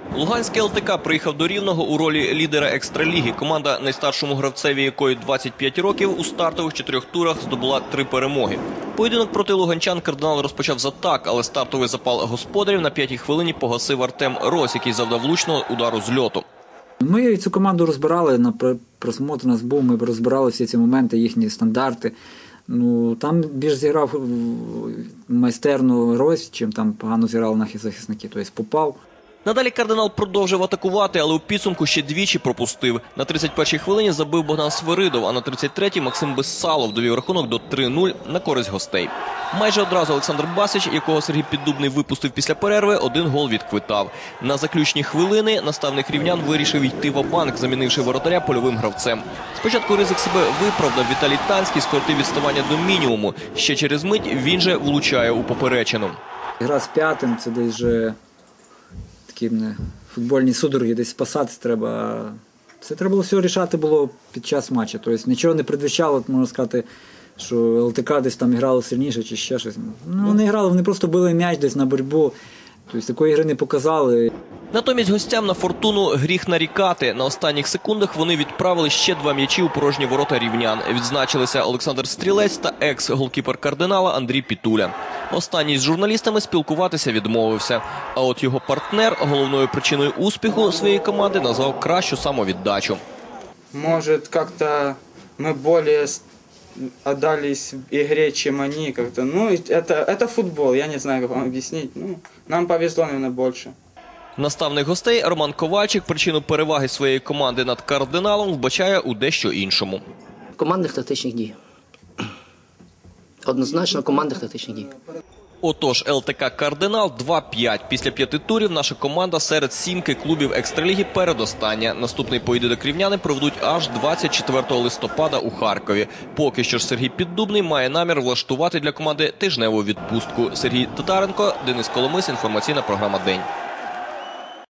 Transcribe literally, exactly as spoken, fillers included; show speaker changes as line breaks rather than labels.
Луганський ел те ка приїхав до Рівного у ролі лідера екстраліги. Команда, найстаршому гравцеві якої двадцять п'ять років, у стартових чотирьох турах здобула три перемоги. Поєдинок проти луганчан кардинал розпочав за так, але стартовий запал господарів на п'ятій хвилині погасив Артем Рось, який завдав влучного удару з льоту.
Ми цю команду розбирали, на просмотр у нас був, ми розбирали всі ці моменти, їхні стандарти. Ну, там більш зіграв майстерно Рось, чим там погано зіграли наші захисники, тобто попав.
Надалі кардинал продовжив атакувати, але у підсумку ще двічі пропустив. На тридцять першій хвилині забив Богдан Свиридов, а на тридцять третій Максим Безсалов довів рахунок до три нуль на користь гостей. Майже одразу Олександр Басич, якого Сергій Піддубний випустив після перерви, один гол відквитав. На заключні хвилини наставник рівнян вирішив йти ва-банк, замінивши воротаря польовим гравцем. Спочатку Ризик себе виправдав, Віталій Танський скоротив відставання до мінімуму. Ще через мить він же влучає у поперечину.
Гра з п'ятим, це десь вже такі футбольні судороги, десь спасатися треба. Це треба було все рішати було під час матчу. Тобто нічого не предвіщало, можна сказати, що ел те ка десь там грало сильніше чи ще щось. Ну, вони грали, вони просто били м'яч десь на боротьбу. Тобто такої гри не показали.
Натомість гостям на фортуну гріх нарікати. На останніх секундах вони відправили ще два м'ячі у порожні ворота рівнян. Відзначилися Олександр Стрілець та екс-голкіпер кардинала Андрій Пітуля. Останній з журналістами спілкуватися відмовився. А от його партнер головною причиною успіху своєї команди назвав кращу самовіддачу.
Може, як-то ми більше отдались игре, чем они. Как-то. Ну, это, это футбол, я не знаю, как вам объяснить. Ну, нам повезло, наверное, больше.
Наставник гостей Роман Ковальчик причину переваги своєї команди над кардиналом вбачає у дещо іншому.
Командних тактичних дій. Однозначно командних тактичних дій.
Отож, ел те ка «Кардинал» два п'ять. Після п'яти турів наша команда серед сімки клубів екстраліги передостання. Наступний поєдинок рівняни проведуть аж двадцять четвертого листопада у Харкові. Поки що ж Сергій Піддубний має намір влаштувати для команди тижневу відпустку. Сергій Татаренко, Денис Коломис, інформаційна програма «День».